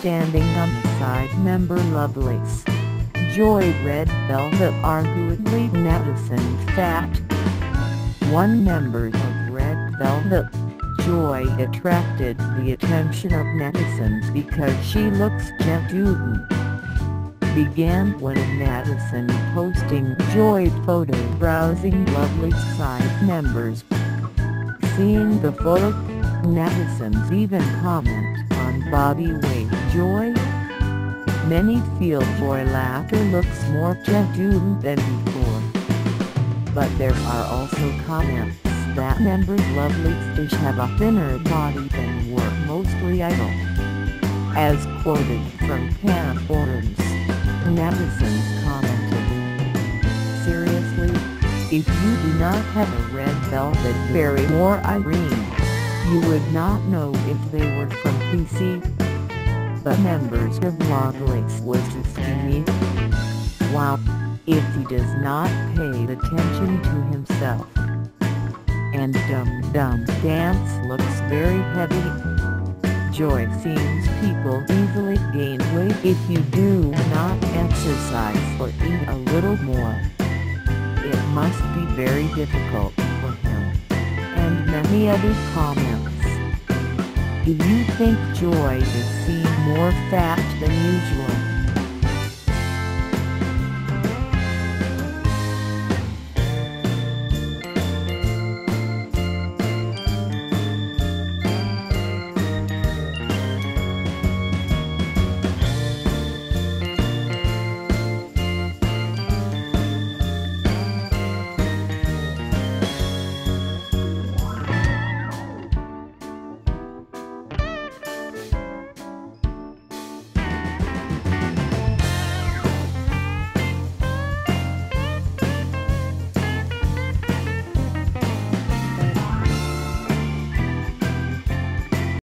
standing on the side member Lovelace. Joy Red Velvet arguably Madison fat. One member of Red Velvet, Joy attracted the attention of netizens because she looks gentleman. Began when Madison posting Joy photo browsing Lovelace side members. Seeing the photo, netizens even comment on body weight Joy. Many feel Joy later looks more gentleman than before. But there are also comments that members Lovelace have a thinner body than were mostly idol. As quoted from Pan forums, netizens commented, "Seriously, if you do not have a Red Velvet Berry or Irene, you would not know if they were from PC. But members of Lovelace was too skinny. Wow, if he does not pay attention to himself. And Dum Dum Dance looks very heavy. Joy seems people easily gain weight if you do not exercise or eat a little more. It must be very difficult for him." And many other comments. Do you think Joy is seen more fat than usual?